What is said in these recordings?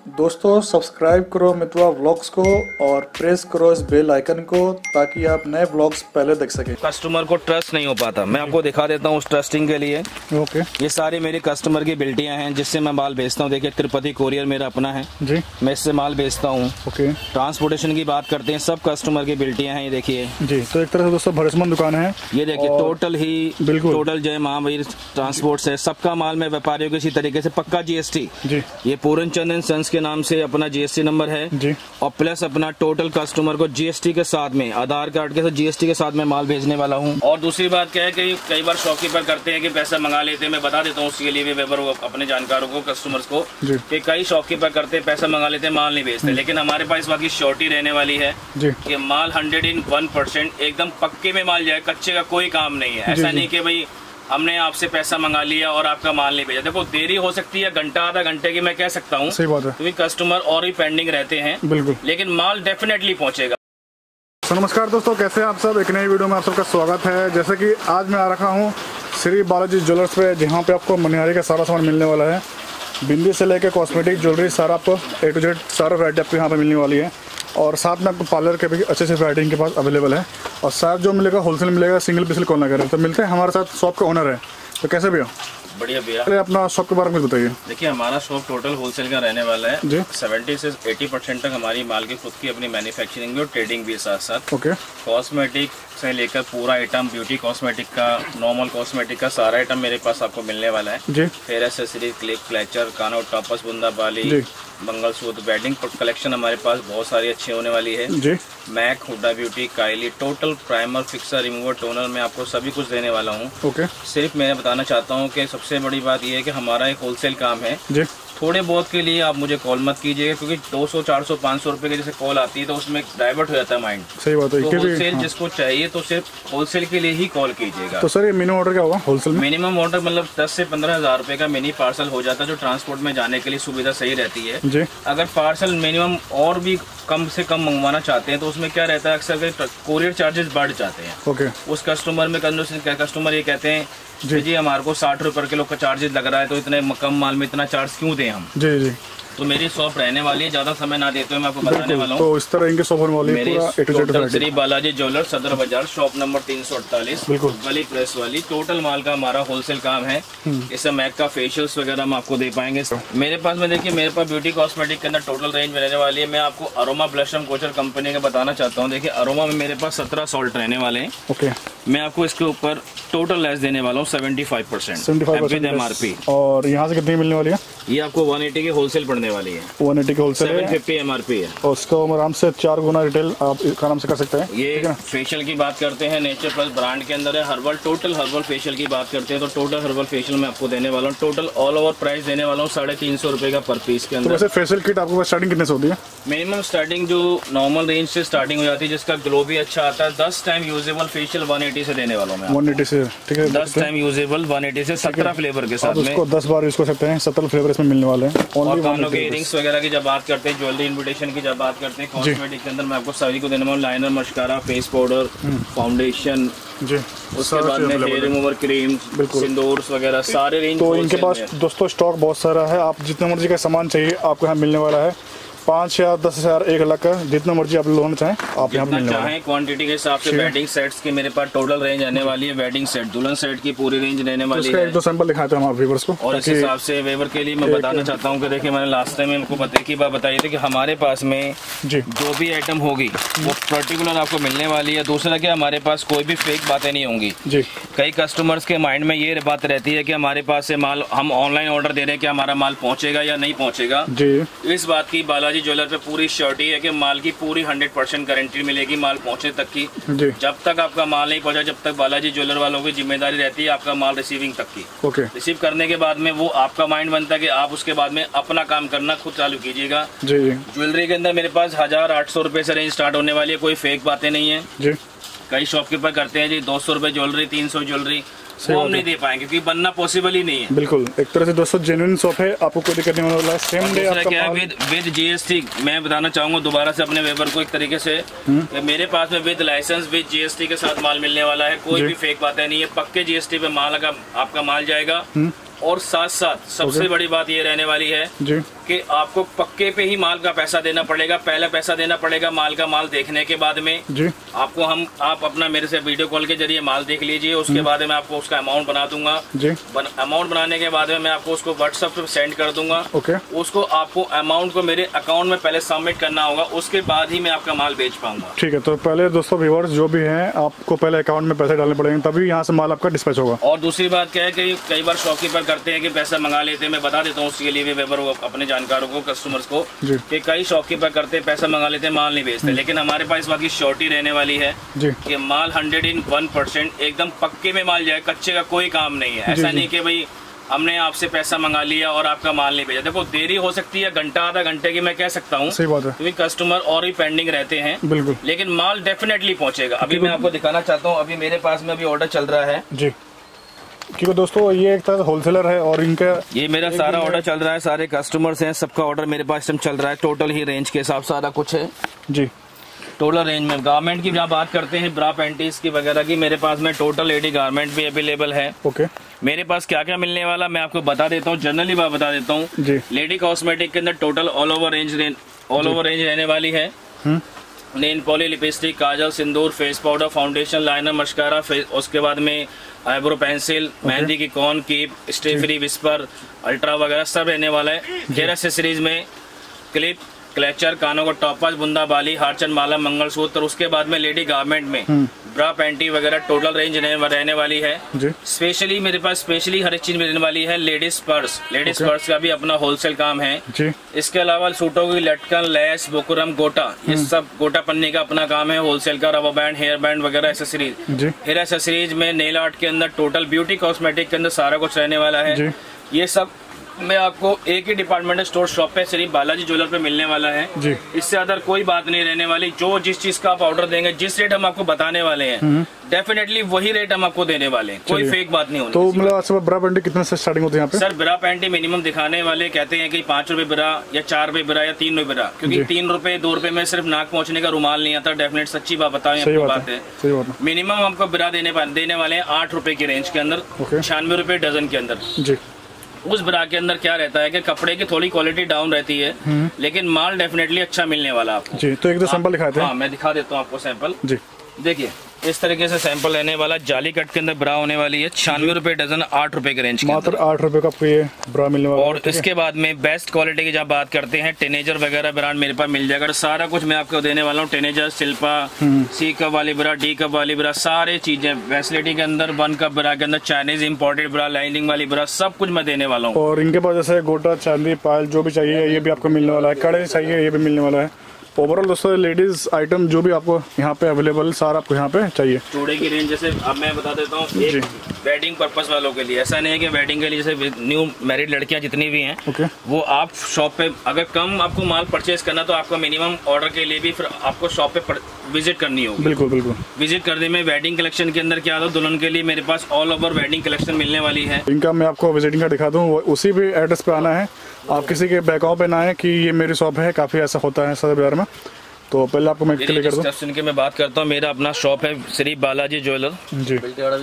दोस्तों सब्सक्राइब करो मितवा व्लॉग्स को और प्रेस करो इस बेल आइकन को ताकि आप नए व्लॉग्स पहले देख सकें। कस्टमर को ट्रस्ट नहीं हो पाता, मैं आपको दिखा देता हूँ उस ट्रस्टिंग के लिए। ओके। ये सारी मेरी कस्टमर की बिल्टियाँ हैं जिससे मैं माल बेचता हूँ। देखिए तिरुपति कोरियर मेरा अपना है जी, मैं इससे माल बेचता हूँ। ओके। ट्रांसपोर्टेशन की बात करते हैं, सब कस्टमर की बिल्टियाँ हैं। ये देखिए जी, तो एक तरह से दोस्तों भरोसेमंद दुकान है। ये देखिए टोटल ही बिल्कुल टोटल जय महावीर ट्रांसपोर्ट है। सबका माल मैं व्यापारियों को इसी तरीके से पक्का जीएसटी जी, ये पूरन चंदन सन्स के नाम से अपना जीएसटी नंबर है जी, और प्लस अपना टोटल कस्टमर को जीएसटी के साथ में आधार कार्ड के साथ जीएसटी के साथ में माल भेजने वाला हूँ। और दूसरी बात क्या है कि कई बार शॉपकीपर करते हैं कि पैसा मंगा लेते हैं, मैं बता देता हूँ उसके लिए भी वेबर अपने जानकारों को कस्टमर्स को कि कई शॉपकीपर करते हैं पैसा मंगा लेते हैं माल नहीं भेजते, लेकिन हमारे पास इस बात की श्योरिटी रहने वाली है कि माल 101% एकदम पक्के में माल जाए, कच्चे का कोई काम नहीं है। ऐसा नहीं कि भाई हमने आपसे पैसा मंगा लिया और आपका माल नहीं भेजा। देखो देरी हो सकती है घंटा आधा घंटे की, मैं कह सकता हूँ, सही बात है, क्योंकि कस्टमर और भी पेंडिंग रहते हैं बिल्कुल, लेकिन माल डेफिनेटली पहुंचेगा। तो नमस्कार दोस्तों, कैसे हैं आप सब। एक नई वीडियो में आप सबका स्वागत है। जैसे कि आज मैं आ रखा हूँ श्री बालाजी ज्वेलर्स पे, जहाँ पे आपको मनिहारी का सारा सामान मिलने वाला है। बिंदी से लेकर कॉस्मेटिक ज्वेलरी सारा आपको A to Z सारा वैरायटी आपको यहाँ पे मिलने वाली है। और साथ में आपको पार्लर के भी अच्छे से वैरायटी इनके पास अवेलेबल है। और साथ जो मिलेगा होलसेल मिलेगा, सिंगल पीस कॉल ना करें। तो मिलते हैं, हमारे साथ शॉप का ओनर है। तो कैसे भैया? बढ़िया भैया। अरे अपना शॉप के बारे में बताइए। देखिए हमारा शॉप टोटल होलसेल का रहने वाला है जी। 70 से 80% तक हमारी माल की खुद की अपनी मैन्युफैक्चरिंग भी और ट्रेडिंग भी साथ साथ। ओके। कॉस्मेटिक से लेकर पूरा आइटम, ब्यूटी कॉस्मेटिक का, नॉर्मल कॉस्मेटिक का सारा आइटम मेरे पास आपको मिलने वाला है जी। फेयर एसेसरीज, क्लिप, क्लचर, कानों, टॉपर्स, बुंदा बाली, मंगलसूत्र, वेडिंग कलेक्शन हमारे पास बहुत सारी अच्छी होने वाली है जी। MAC, Huda beauty, Kylie, total primer, fixer, remover, toner में आपको सभी कुछ देने वाला हूँ। ओके। सिर्फ मैं बताना चाहता हूँ कि सबसे बड़ी बात यह है कि हमारा एक होलसेल काम है जी। थोड़े बहुत के लिए आप मुझे कॉल मत कीजिएगा, क्योंकि 200, 400, 500 रुपए की जैसे कॉल आती है तो उसमें डाइवर्ट हो जाता है माइंड। सही बात है। तो होलसेल जिसको चाहिए तो सिर्फ होलसेल के लिए ही कॉल कीजिएगा। तो सर ये मिनिमम ऑर्डर क्या होगा होलसेल में? मिनिमम ऑर्डर मतलब 10 से 15 हज़ार रुपए का मिनी पार्सल हो जाता है, जो ट्रांसपोर्ट में जाने के लिए सुविधा सही रहती है जी। अगर पार्सल मिनिमम और भी कम से कम मंगवाना चाहते हैं तो उसमें क्या रहता है, अक्सर कोरियर चार्जेस बढ़ जाते हैं। ओके। उस कस्टमर में कस्टमर ये कहते हैं जी हमारे को 60 रुपए किलो का चार्जेस लग रहा है, तो इतने कम माल में इतना चार्ज क्यों दें हम। जी जी। तो मेरी शॉप रहने वाली है, ज्यादा समय ना देते हुए मैं आपको बताने वाला हूँ। तो इस तरह इनके शॉप होने वाली है पूरा A to Z total Shri Balaji jewellers, Sadar Bazaar, shop number 348, बिल्कुल गली प्रेस वाली। टोटल माल का हमारा होलसेल काम है। इससे मैक का फेशियल्स वगैरह हम आपको दे पाएंगे। मेरे पास में देखिए, मेरे पास ब्यूटी कॉस्मेटिक के अंदर टोटल रेंज में रहने वाली है। मैं आपको अरोमा ब्लशम कोचर कंपनी का बताना चाहता हूँ। देखिए अरोमा में मेरे पास 17 सॉल्ट रहने वाले हैं। ओके। मैं आपको इसके ऊपर टोटल लेस देने वाला हूँ 75% विद MRP। और यहाँ से कितनी मिलने वाली है? ये आपको 180 की होलसेल पड़ने वाली है। 180 की होलसेल है, 750 MRP है। और उसको हम आराम से 4 गुना रिटेल आप आराम से कर सकते हैं। ये फेशियल की बात करते हैं, नेचर प्लस ब्रांड के अंदर है। हर्बल, टोटल हर्बल फेशियल की बात करते हैं तो टोटल हर्बल फेशियल मैं आपको देने वाला हूँ। टोटल ऑल ओवर प्राइस देने वाला हूँ 350 रुपए का पर पीस के तो अंदर। वैसे फेशियल किट आपको स्टार्टिंग कितने से होती है? मिनिमम स्टार्टिंग जो नॉर्मल रेंज से स्टार्टिंग हो जाती है, जिसका ग्लो भी अच्छा आता है। 10 टाइम यूजेबल फेशियल 180 से देने वाला हूँ मैं। 180 से, ठीक है। 10 टाइम यूजेबल 180 से 17 फ्लेवर के साथ में। उसको 10 बार यूज कर सकते हैं, 17 फ्लेवर इसमें मिलने वाले हैं। और कानों के इयरिंग्स वगैरह की जब बात करते हैं, ज्वेलरी इन्विटेशन की जब बात करते हैं, कॉस्मेटिक के अंदर मैं आपको सभी को देने वाला हूँ। Liner, mascara, face powder, foundation जी, उसके बाद में हेयर रिमूवर क्रीम, सिंदूर वगैरह सारे रेंज। तो इनके पास दोस्तों स्टॉक बहुत सारा है। आप जितने मर्जी का सामान चाहिए आपको यहाँ मिलने वाला है। 5,000, 10,000, 1 लाख का जितना मर्जी आप लोन चाहें आप यहाँ मिलने वाला है। क्वांटिटी के हिसाब से वेडिंग सेट्स की मेरे पास टोटल रेंज रहने वाली है। वेडिंग सेट, दुल्हन सेट की पूरी रेंज रहने वाली है। एक दो सैंपल दिखाते हैं हमारे व्यूअर्स को। और इस हिसाब से वेवर के लिए मैं बताना चाहता हूँ कि देखिए मैंने लास्ट टाइम आपको पता की बात बताई थी कि हमारे पास में जी जो भी आइटम होगी वो पर्टिकुलर आपको मिलने वाली है। दूसरा क्या, हमारे पास कोई भी फेक बातें नहीं होंगी जी। कई कस्टमर्स के माइंड में ये बात रहती है कि हमारे पास से माल, हम ऑनलाइन ऑर्डर दे रहे हैं कि हमारा माल पहुंचेगा या नहीं पहुंचेगा जी। इस बात की बालाजी ज्वेलर पे पूरी श्योरिटी है कि माल की पूरी 100% गारंटी मिलेगी माल पहुंचने तक की। जब तक आपका माल नहीं पहुंचा, जब तक बालाजी ज्वेलर वालों की जिम्मेदारी रहती है आपका माल रिसीविंग तक की। ओके। रिसीव करने के बाद में वो आपका माइंड बनता है कि आप उसके बाद में अपना काम करना खुद चालू कीजिएगा जी। ज्वेलरी के अंदर मेरे पास 1,800 रुपए से रेंज स्टार्ट होने वाली है। कोई फेक बातें नहीं है जी। कई शॉपकीपर करते हैं जी 200 रुपए ज्वेलरी, 300 ज्वेलरी, वो हम नहीं दे पाएंगे क्योंकि बनना पॉसिबल ही नहीं है। बिल्कुल, एक तरह से दोस्तों जेन्युइन शॉप है, आपको कोई दिक्कत नहीं होने वाला है। सेम डे आपका क्या विद GST मैं बताना चाहूंगा दोबारा से अपने वेबर को एक तरीके से, मेरे पास में विद लाइसेंस विद GST के साथ माल मिलने वाला है। कोई भी फेक बातें नहीं है, पक्के GST पे माल आपका माल जाएगा। और साथ साथ सबसे बड़ी बात ये रहने वाली है जी कि आपको पक्के पे ही माल का पैसा देना पड़ेगा। पहला पैसा देना पड़ेगा माल का, माल देखने के बाद में जी आपको आप अपना मेरे से वीडियो कॉल के जरिए माल देख लीजिए। उसके बाद में आपको उसका अमाउंट बना दूंगा जी। अमाउंट बनाने के बाद में मैं आपको उसको व्हाट्सएप पे सेंड कर दूंगा। ओके। उसको आपको अमाउंट को मेरे अकाउंट में पहले सबमिट करना होगा, उसके बाद ही मैं आपका माल बेच पाऊंगा। ठीक है, तो पहले दोस्तों व्यूअर्स जो भी हैं आपको पहले अकाउंट में पैसे डालने पड़ेंगे, तभी यहाँ से माल आपका डिस्पैच होगा। और दूसरी बात क्या है कि कई बार शॉपकीपर करते हैं कि पैसा मंगा लेते हैं। मैं बता देता हूँ उसके लिए भी वेबर अपने जानकारों को, कस्टमर्स को, कि कई शॉपकीपर करते हैं पैसा मंगा लेते हैं, माल नहीं बेचते। लेकिन हमारे पास इस बात की श्योरिटी रहने वाली है कि माल 101% एकदम पक्के में माल जाए, कच्चे का कोई काम नहीं है। ऐसा नहीं कि भाई हमने आपसे पैसा मंगा लिया और आपका माल नहीं भेजा। देखो देरी हो सकती है, घंटा आधा घंटे की मैं कह सकता हूँ, सही बात है, क्योंकि कस्टमर और भी पेंडिंग रहते हैं। बिल्कुल। लेकिन माल डेफिनेटली पहुंचेगा। अभी मैं आपको दिखाना चाहता हूँ, अभी मेरे पास में अभी ऑर्डर चल रहा है जी, क्योंकि दोस्तों ये एक तरह होलसेलर है और इनका ये मेरा सारा ऑर्डर चल रहा है, सारे कस्टमर्स हैं, सबका ऑर्डर मेरे पास चल रहा है। टोटल ही रेंज के हिसाब सारा कुछ है जी। टोटल रेंज में गारमेंट की जहाँ बात करते हैं, ब्रा पैंटीज की वगैरह की, मेरे पास में टोटल लेडी गारमेंट भी अवेलेबल है। ओके। मेरे पास क्या क्या मिलने वाला मैं आपको बता देता हूँ, जनरली बात बता देता हूँ जी। लेडी कॉस्मेटिक के अंदर टोटल ऑल ओवर रेंज रहने वाली है। Nail polish, lipstick, kajal, sindoor, face powder, foundation, liner, mascara, उसके बाद में आईब्रो पेंसिल, मेहंदी की cone, keep, Stayfree, Whisper, ultra वगैरह सब रहने वाला है। हेयर एक्सेसरीज में क्लिप, क्लेचर, कानों का टॉपर्स, बुंदा बाली, हारचंद माला, मंगलसूत्र। उसके बाद में लेडी गारमेंट में ब्रा पैंटी वगैरह टोटल रेंज रहने वाली है। स्पेशली मेरे पास स्पेशली हर एक चीज मिलने वाली है। लेडीज पर्स, लेडीज पर्स का भी अपना होलसेल काम है जी। इसके अलावा सूटों की लटकन, लेस, बुकरम, गोटा, ये सब गोटा पन्नी का अपना काम है होलसेल का। रबर बैंड, हेयर बैंड वगैरह एक्सेसरीज। हेयर एक्सेसरीज में नेल आर्ट के अंदर टोटल ब्यूटी कॉस्मेटिक के अंदर सारा कुछ रहने वाला है। ये सब मैं आपको एक ही डिपार्टमेंटल स्टोर शॉप पे श्री बालाजी ज्वेलर पे मिलने वाला है जी। इससे अदर कोई बात नहीं रहने वाली। जो जिस चीज का आप ऑर्डर देंगे, जिस रेट हम आपको बताने वाले हैं, डेफिनेटली वही रेट हम आपको देने वाले हैं, कोई फेक बात नहीं होनी। तो मतलब ब्रा पैंटी कितने से स्टार्टिंग होती है यहाँ पे? सर ब्रा पैंटी मिनिमम दिखाने वाले कहते हैं कि 5 रुपए ब्रा या 4 रुपए ब्रा या 3 रुपए ब्रा, क्योंकि 3 रुपए 2 रुपए में सिर्फ नाक पहुंचने का रुमाल नहीं आता। डेफिनेट सच्ची बात बताएं, आपको बात है। मिनिमम हमको ब्रा देने वाले हैं 8 रुपए की रेंज के अंदर, 96 रुपए डजन के अंदर जी। उस ब्रा के अंदर क्या रहता है कि कपड़े की थोड़ी क्वालिटी डाउन रहती है, लेकिन माल डेफिनेटली अच्छा मिलने वाला आपको जी। तो एक दो सैंपल दिखाते हैं। हाँ, मैं दिखा देता हूँ आपको सैंपल जी। देखिए इस तरीके से सैंपल रहने वाला। जाली कट के अंदर ब्रा होने वाली है, 96 रुपए डजन, 8 रुपए के रेंज, मात्र 8 रुपए का आपको ये ब्रा मिलने वाला। और इसके बाद में बेस्ट क्वालिटी की जब बात करते हैं, टीनेजर वगैरह ब्रांड मेरे पास मिल जाएगा। सारा कुछ मैं आपको देने वाला हूँ। टीनेजर, शिल्पा, सी कप वाली ब्रा, डी कप वाली ब्रा, सारी चीजें फैसिलिटी के अंदर, 1 कप ब्रा के अंदर, चाइनीज इम्पोर्टेड ब्रा, लाइनिंग वाली ब्रा, सब कुछ मैं देने वाला हूँ। और इनके पास जैसे गोटा, चांदी, पायल जो भी चाहिए ये भी आपको मिलने वाला है। कड़े चाहिए ये भी मिलने वाला है। ओवरऑल दोस्तों लेडीज आइटम जो भी आपको यहाँ पे अवेलेबल सारा आपको यहाँ पे चाहिए। चूड़े की रेंज जैसे अब मैं बता देता हूँ, एक वेडिंग पर्पस वालों के लिए, ऐसा नहीं है कि वेडिंग के लिए जैसे न्यू मैरिड लड़कियां जितनी भी हैं वो आप शॉप पे अगर कम आपको माल परचेज करना तो आपको मिनिमम ऑर्डर के लिए भी फिर आपको शॉप पे विजिट करनी होगी। बिल्कुल बिल्कुल। विजिट करने में वेडिंग कलेक्शन के अंदर क्या होता है, दुल्हन के लिए मेरे पास ऑल ओवर वेडिंग कलेक्शन मिलने वाली है। इनका मैं आपको विजिटिंग का दिखा दूँ, उसी भी एड्रेस पे आना है। आप किसी के बैकआउट पे ना आए कि ये मेरी शॉप है, काफी ऐसा होता है सदर बाजार में। तो पहले आपको मैं क्लियर कर दूं कि मैं बात करता हूँ, मेरा अपना शॉप है श्री बालाजी ज्वेलर जी।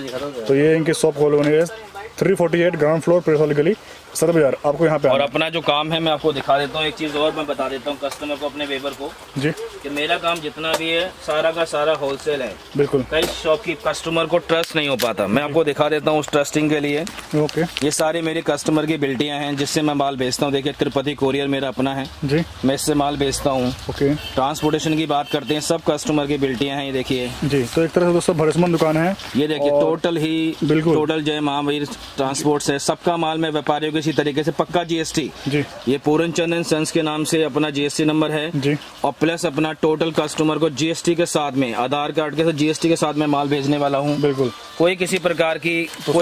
तो ये इनकी शॉप खोल बनी है 348 ग्राउंड फ्लोर, प्रेस वाली गली, सदर बाजार। आपको यहाँ पे और अपना जो काम है मैं आपको दिखा देता हूँ। एक चीज और मैं बता देता हूँ कस्टमर को, अपने वेबर को जी, कि मेरा काम जितना भी है सारा का सारा होलसेल है। बिल्कुल। कई शॉप की कस्टमर को ट्रस्ट नहीं हो पाता, मैं आपको दिखा देता हूँ उस ट्रस्टिंग के लिए। ओके। ये सारी मेरी कस्टमर की बिल्टियाँ हैं जिससे मैं माल बेचता हूँ। देखिए तिरुपति कोरियर मेरा अपना है जी, मैं इससे माल बेचता हूँ। ओके। ट्रांसपोर्टेशन की बात करते हैं, सब कस्टमर की बिल्टियाँ हैं, ये देखिए जी। तो एक तरह से दोस्तों भरोसेमंद दुकान है ये। देखिए टोटल ही बिल्कुल टोटल जय महावीर ट्रांसपोर्ट है, सबका माल मैं व्यापारियों को इसी तरीके से पक्का जीएसटी जी। ये पूरन चंदन सन्स के नाम से अपना जीएसटी नंबर है जी। और प्लस अपना टोटल कस्टमर को जीएसटी के साथ में, आधार कार्ड के साथ जीएसटी के साथ में माल भेजने वाला हूँ। बिल्कुल। कोई किसी प्रकार की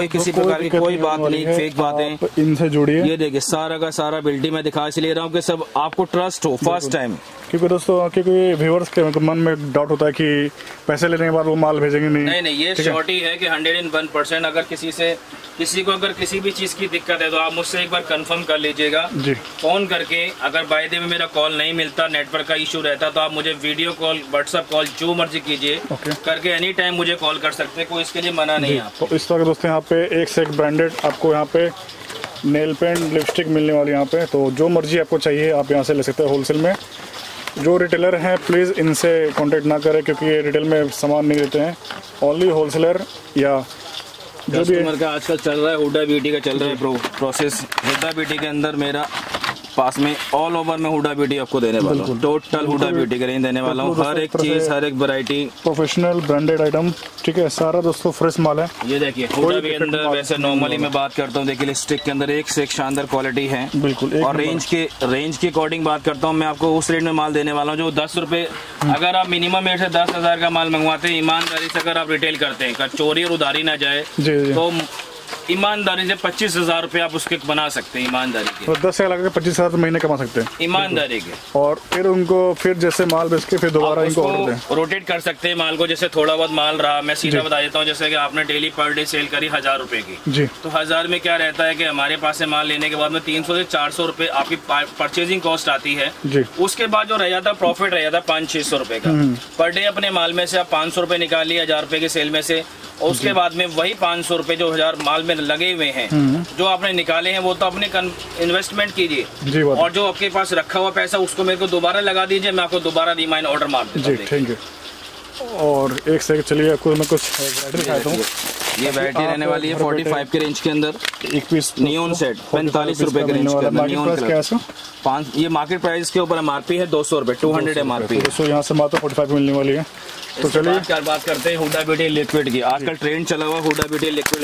कोई बात नहीं, फेक बातें इनसे जुड़ी है। ये देखिए सारा का सारा बिल्टी मैं दिखा इसलिए रहा हूँ कि सब आपको ट्रस्ट हो फर्स्ट टाइम। क्योंकि दोस्तों क्योंकि व्यूअर्स के मन में डाउट होता है कि पैसे लेने के बाद वो माल भेजेंगे नहीं, ये श्योरिटी है कि 101% अगर किसी को अगर किसी भी चीज की दिक्कत है तो आप मुझसे एक बार कंफर्म कर लीजिएगा जी, फोन करके। अगर बाय द वे मेरा कॉल नहीं मिलता, नेटवर्क का इशू रहता, तो आप मुझे वीडियो कॉल, व्हाट्सएप कॉल जो मर्जी कीजिए करके एनी टाइम मुझे कॉल कर सकते हैं, कोई इसके लिए मना नहीं है। तो इस तरह के दोस्तों यहाँ पे एक से एक ब्रांडेड आपको यहाँ पे नेल पेंट, लिपस्टिक मिलने वाली यहाँ पे। तो जो मर्जी आपको चाहिए आप यहाँ से ले सकते हैं होलसेल में। जो रिटेलर हैं प्लीज़ इनसे कांटेक्ट ना करें, क्योंकि ये रिटेल में सामान नहीं देते हैं। ओनली होलसेलर या जो भी कस्टमर का आजकल चल रहा है हुडा ब्यूटी का चल रहा है प्रोसेस। हुडा ब्यूटी के अंदर मेरा पास में ऑल ओवर में हुडा ब्यूटी आपको देने वाला हूँ। टोटल हुडा ब्यूटी का रेंज देने वाला हूँ। हर एक चीज, हर एक वैरायटी प्रोफेशनल ब्रांडेड आइटम, ठीक है, सारा दोस्तों फ्रेश माल है। ये देखिए हुडा के अंदर वैसे नॉर्मली मैं बात करता हूँ, देखिए लिपस्टिक के अंदर एक से एक शानदार क्वालिटी है बिल्कुल। और रेंज के अकॉर्डिंग बात करता हूँ, मैं आपको उस रेट में माल देने वाला हूँ जो 10 रुपए। अगर आप मिनिमम रेट से 10,000 का माल मंगवाते हैं, ईमानदारी से अगर आप रिटेल करते हैं, चोरी और उधारी ना जाए, तो ईमानदारी से 25,000 रुपए आप उसके बना सकते हैं। ईमानदारी के तो 10 से लगा 25,000 महीने कमा सकते हैं ईमानदारी के। और फिर उनको फिर जैसे माल बेच के फिर दोबारा इनको ऑर्डर दें, रोटेट कर सकते हैं माल को। जैसे थोड़ा बहुत माल रहा, मैं सीधा बता देता हूँ, जैसे कि आपने डेली पर डे सेल करी 1000 रुपए की जी, तो 1000 में क्या रहता है कि हमारे पास से माल लेने के बाद में 300 से 400 रुपए आपकी परचेजिंग कॉस्ट आती है जी। उसके बाद जो रह जाता प्रॉफिट रह जाता 500-600 रुपए का पर डे। अपने माल में से आप 500 रुपए निकाल लिए 1000 रुपए की सेल में से, और उसके बाद में वही 500 रुपए जो 1000 माल में लगे हुए हैं जो आपने निकाले हैं, वो तो अपने इन्वेस्टमेंट कीजिए, और जो आपके पास रखा हुआ पैसा उसको मेरे को दोबारा लगा दीजिए, मैं आपको दोबारा रिमाइंड ऑर्डर मार देता हूं। जी, थैंक यू। और एक से चलिए आपको मैं कुछ वैरायटी दिखाता हूँ। ये वैरायटी रहने वाली है 45 के रेंज के अंदर। एक पीस नियॉन सेट 45 रुपए के रेंज के अंदर। नियॉन कलर 5, ये मार्केट प्राइस के ऊपर एमआरपी है 200 रुपए, 200 एमआरपी है। दोस्तों यहाँ से मात्र 45 मिलने वाली है। तो चलिए बात करते हैं हुडा ब्यूटी लिक्विड की। आजकल ट्रेंड चला हुआ हुडा ब्यूटी लिक्विड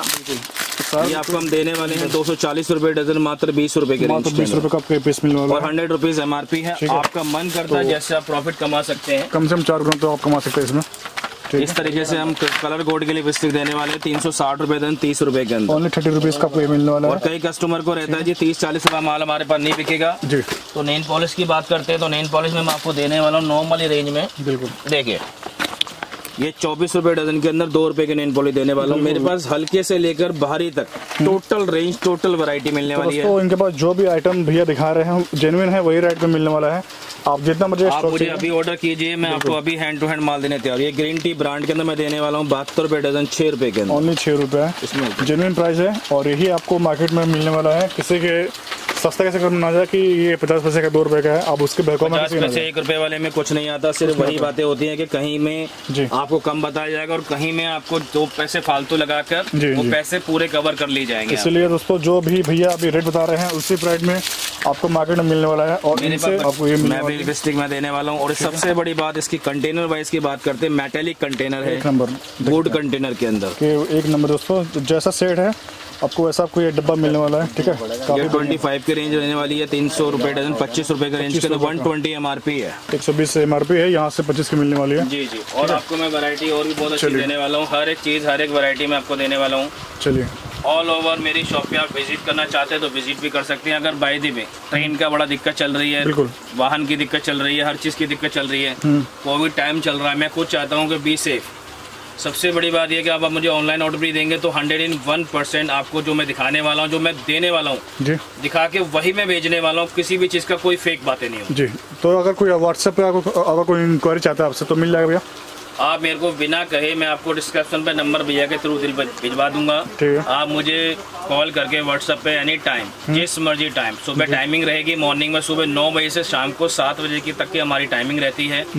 का। ये आपको हम देने वाले हैं 240 रुपए डजन, मात्र 20 रुपए के रेंज, 20 रुपए का पीस मिलने वाला और 100 रुपीज एमआरपी है। आपका मन करता है जैसे आप प्रॉफिट कमा सकते हैं, कम से कम 4 गुना तो आप कमा सकते हैं इसमें। इस तरीके से हम कलर कोड के लिए लिपस्टिक देने वाले हैं 360 रुपए डजन, 30 रुपए के अंदर। ओनली 30 रुपीज का मिलने वाला है। और कई कस्टमर को रहता है जी 30-40 रुपए माल हमारे पास नहीं बिकेगा जी। तो नेल पॉलिश की बात करते हैं, तो नेल पॉलिश में मैं आपको देने वाला हूँ नॉर्मली रेंज में। बिल्कुल देखिए ये 24 रुपए डजन के अंदर 2 रुपए के नेल पॉलिश देने वाला हूँ। मेरे पास हल्के से लेकर भारी तक टोटल रेंज, टोटल वैरायटी मिलने वाली है। तो इनके पास जो भी आइटम भैया दिखा रहे हैं जेन्युइन है, वही रेट पे मिलने वाला है। आप जितना मुझे अभी ऑर्डर कीजिए, मैं आपको अभी हैंड टू हैंड माल देने तैयार। ये ग्रीन टी ब्रांड के अंदर मैं देने वाला हूँ 72 रुपए डजन, 6 रुपए के अंदर। ओनली 6 रुपए है, इसमें जेन्युइन प्राइस है। और यही आपको मार्केट में मिलने वाला है। किसी के सस्ता कैसे करना जाए कि ये 50 पैसे का 2 रुपए का है, आप उसके बहकाव में 50 पैसे 1 रुपए वाले में कुछ नहीं आता। सिर्फ वही बातें होती हैं कि कहीं में आपको कम बताया जाएगा और कहीं में आपको 2 पैसे फालतू लगाकर वो पैसे पूरे कवर कर लिए जाएंगे। इसलिए दोस्तों जो भी भैया अभी रेट बता रहे हैं उसी प्राइस में आपको मार्केट में मिलने वाला है। और इनसे आपको ये मैं भी लिपस्टिक में देने वाला हूँ। और सबसे बड़ी बात इसकी कंटेनर वाइज की बात करते हैं, मेटेलिक कंटेनर है, 1 नंबर वुड कंटेनर के अंदर। 1 नंबर दोस्तों, जैसा सेट है आपको वैसा आपको ये डब्बा मिलने वाला है। ठीक है, ये 25 की रेंज रहने वाली है, 300 रुपए डजन, 25 रुपए का रेंज के अंदर 120 एमआरपी है, 120 एमआरपी है। यहाँ से 25 की मिलने वाली है। जी जी। और आपको मैं वैरायटी और भी बहुत अच्छी देने वाला हूँ। हर एक चीज, हर एक वैरायटी में आपको देने वाला हूँ। चलिए ऑल ओवर मेरी शॉप पे आप विजिट करना चाहते हैं तो विजिट भी कर सकते हैं। अगर बाय दी में ट्रेन का बड़ा दिक्कत चल रही है, वाहन की दिक्कत चल रही है, हर चीज की दिक्कत चल रही है, कोविड टाइम चल रहा है, मैं खुद चाहता हूँ कि बी सेफ। सबसे बड़ी बात यह कि आप मुझे ऑनलाइन ऑर्डर भी देंगे तो 101% आपको जो मैं दिखाने वाला हूँ, जो मैं देने वाला हूँ, दिखा के वही मैं भेजने वाला हूँ। किसी भी चीज़ का कोई फेक बातें नहीं हो जी। तो अगर कोई व्हाट्सएप पे अगर कोई इंक्वायरी चाहता है आपसे तो मिल जाएगा भैया? आप मेरे को बिना कहे मैं आपको डिस्क्रिप्शन पे नंबर भैया के थ्रू भिजवा दूंगा। आप मुझे कॉल करके व्हाट्सएप पे एनी टाइम, जिस मर्जी टाइम, सुबह टाइमिंग रहेगी मॉर्निंग में सुबह 9 बजे से शाम को 7 बजे की तक की हमारी टाइमिंग रहती है।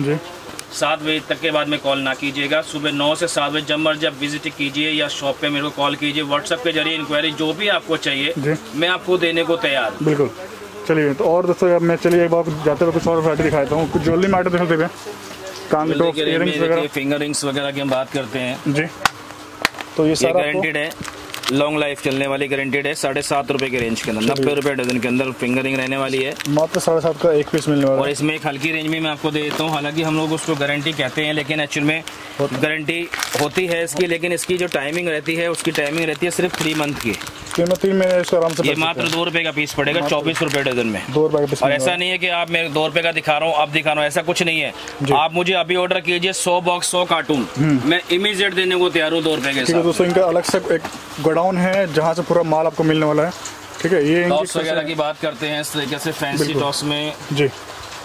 7 बजे तक के बाद में कॉल ना कीजिएगा। सुबह 9 से 7 बजे जब मर्जी आप विजिट कीजिए या शॉप पे मेरे को कॉल कीजिए। व्हाट्सएप के जरिए इंक्वायरी जो भी आपको चाहिए मैं आपको देने को तैयार। बिल्कुल। चलिए तो और दोस्तों मैं चलिए एक बार जाते हुए कुछ और वैरायटी दिखाता हूँ। कुछ ज्वेलरी में आइटम दिखाते हैं, कान टॉप, इयररिंग्स वगैरह, फिंगर रिंग्स वगैरह की हम बात करते हैं जी। तो ये सारा गारंटेड है, लॉन्ग लाइफ चलने वाली गारंटेड है। 7.5 रुपए के रेंज के अंदर, 90 रुपए डजन के अंदर फिंगर रिंग रहने वाली है। मात्र 7.5 का एक पीस मिलने वाला है। और इसमें एक हल्की रेंज में मैं आपको दे देता हूँ। हालांकि हम लोग उसको गारंटी कहते हैं लेकिन एक्चुअल में गारंटी होती है इसकी, लेकिन इसकी जो टाइमिंग रहती है उसकी टाइमिंग रहती है सिर्फ 3 मंथ की। 3 महीने इसको आराम से। ये मात्र 2 रुपए का पीस पड़ेगा, 24 रुपए डजन में। 2 रुपए का पीस। और ऐसा नहीं है कि आप मेरे 2 रुपए का दिखा रहा हूँ, आप दिखा रहा हूँ, ऐसा कुछ नहीं है। आप मुझे अभी ऑर्डर कीजिए 100 बॉक्स 100 कार्टून, मैं इमीडिएट देने को तैयार हूँ 2 रुपए के साथ। दोस्तों इनका अलग से एक गोडाउन है जहाँ से पूरा माल आपको मिलने वाला है। ठीक है, ये टॉप्स वगैरह की बात करते हैं इस तरीके से फैंसी टॉप्स में जी।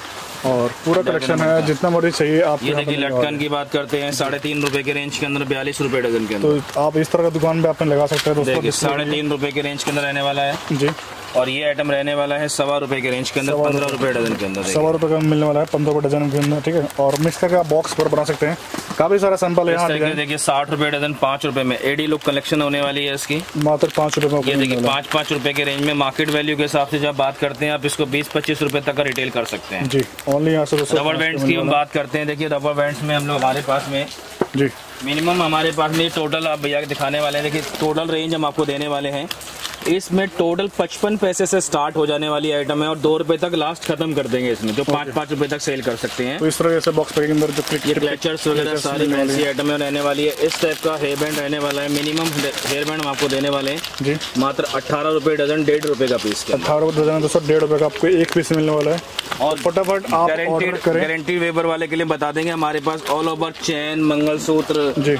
और पूरा कलेक्शन है, जितना मर्जी चाहिए आप। ये देखिए लटकन की बात करते हैं 3.5 रुपए के रेंज के अंदर 42 रुपए डजन के अंदर। तो आप इस तरह का दुकान पे आपने लगा सकते हैं दोस्तों। 3.5 रुपए के रेंज के अंदर रहने वाला है जी। और ये आइटम रहने वाला है 1.25 रुपए के रेंज के अंदर 15 रुपए डजन के अंदर। 1.25 रुपए का मिलने वाला है 15 रुपए डजन के अंदर, ठीक है। और मिक्स करके आप बॉक्स पर बना सकते हैं। काफी सारा सैंपल यहाँ देखिए 60 रुपए डजन 5 रुपए में एडी लुक कलेक्शन होने वाली है इसकी, मात्र 5 रुपए में। ये देखिए 5-5 रुपए के रेंज में मार्केट वैल्यू के हिसाब से जब बात करते हैं आप इसको 20-25 रुपए तक का रिटेल कर सकते हैं जी। ओनली यहाँ से रबर बैंड्स की हम बात करते हैं। देखिए रबर बैंड्स में हम लोग हमारे पास में जी मिनिमम हमारे पास में टोटल आप भैया दिखाने वाले हैं। देखिए टोटल रेंज हम आपको देने वाले हैं, इसमें टोटल 55 पैसे से स्टार्ट हो जाने वाली आइटम है और 2 रुपए तक लास्ट खत्म कर देंगे इसमें, जो 5-5 रुपए तक सेल कर सकते हैं। तो इस तरह से बॉक्स पैकिंग अंदर जो ये क्लचर्स वगैरह सारी फैंसी आइटम में रहने वाली है। इस टाइप का हेयर बैंड रहने वाला है, मिनिमम हेयर बैंड हम आपको देने वाले हैं जी मात्र 18 रुपए डजन 1.5 रुपए का पीस। 18 रुपए डजन दोस्तों, 1.5 रुपए का आपको एक पीस मिलने वाला है। और फटाफट आप ऑर्डर करें। गारंटी वेबर वाले के लिए बता देंगे हमारे पास ऑल ओवर चेन, मंगलसूत्र जी,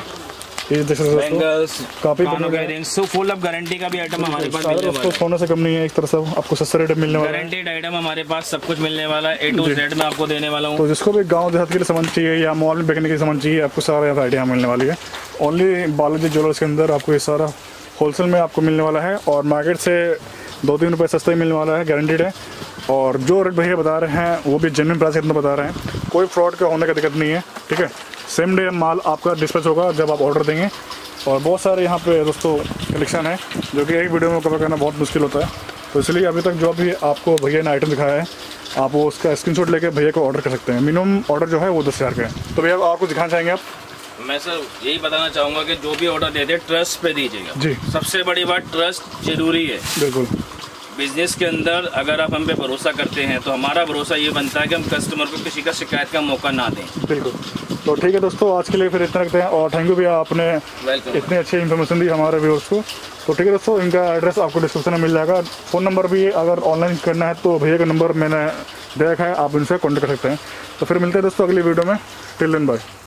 बैंगल्स, काफी फुल ऑफ गारंटी का भी आइटम हमारे पास मिलने वाला है। सोने से कम नहीं है, एक तरह से आपको सस्ता रेट मिलने वाला है। गारंटीड आइटम हमारे पास सब कुछ मिलने वाला है, A to Z में आपको देने वाला हूँ। तो जिसको भी गांव देहात के लिए सामान चाहिए या मॉल में बिकने के सामान चाहिए, आपको सारा आइडिया मिलने वाली है। ओनली बालाजी ज्वेलर्स के अंदर आपको ये सारा होलसेल में आपको मिलने वाला है और मार्केट से 2-3 रुपये सस्ता ही मिलने वाला है, गारंटीड है। और जो रेट भैया बता रहे हैं वो भी जेन्युइन प्राइस इतना बता रहे हैं, कोई फ्रॉड का होने का दिक्कत नहीं है, ठीक है। सेम डे माल आपका डिस्पैच होगा जब आप ऑर्डर देंगे। और बहुत सारे यहाँ पे दोस्तों कलेक्शन है जो कि एक वीडियो में कवर करना बहुत मुश्किल होता है, तो इसलिए अभी तक जो भी आपको भैया ने आइटम दिखाया है आप वो उसका स्क्रीनशॉट लेके भैया को ऑर्डर कर सकते हैं। मिनिमम ऑर्डर जो है वो 10,000 का है। तो भैया और कुछ दिखाना चाहेंगे आप? मैं सर यही बताना चाहूँगा कि जो भी ऑर्डर देते ट्रस्ट पे दीजिएगा जी। सबसे बड़ी बात ट्रस्ट जरूरी है बिल्कुल। बिजनेस के अंदर अगर आप हम पे भरोसा करते हैं तो हमारा भरोसा ये बनता है कि हम कस्टमर को किसी का शिकायत का मौका ना दें। बिल्कुल। तो ठीक है दोस्तों, आज के लिए फिर इतना रखते हैं और थैंक यू भैया, आपने इतनी अच्छी इन्फॉर्मेशन दी हमारे व्यूअर्स को। तो ठीक है दोस्तों, इनका एड्रेस आपको डिस्क्रिप्शन में मिल जाएगा। फ़ोन नंबर भी अगर ऑनलाइन करना है तो भैया का नंबर मैंने दे रखा है, आप इनसे कॉन्टेक्ट कर सकते हैं। तो फिर मिलते हैं दोस्तों अगली वीडियो में। Till then bye.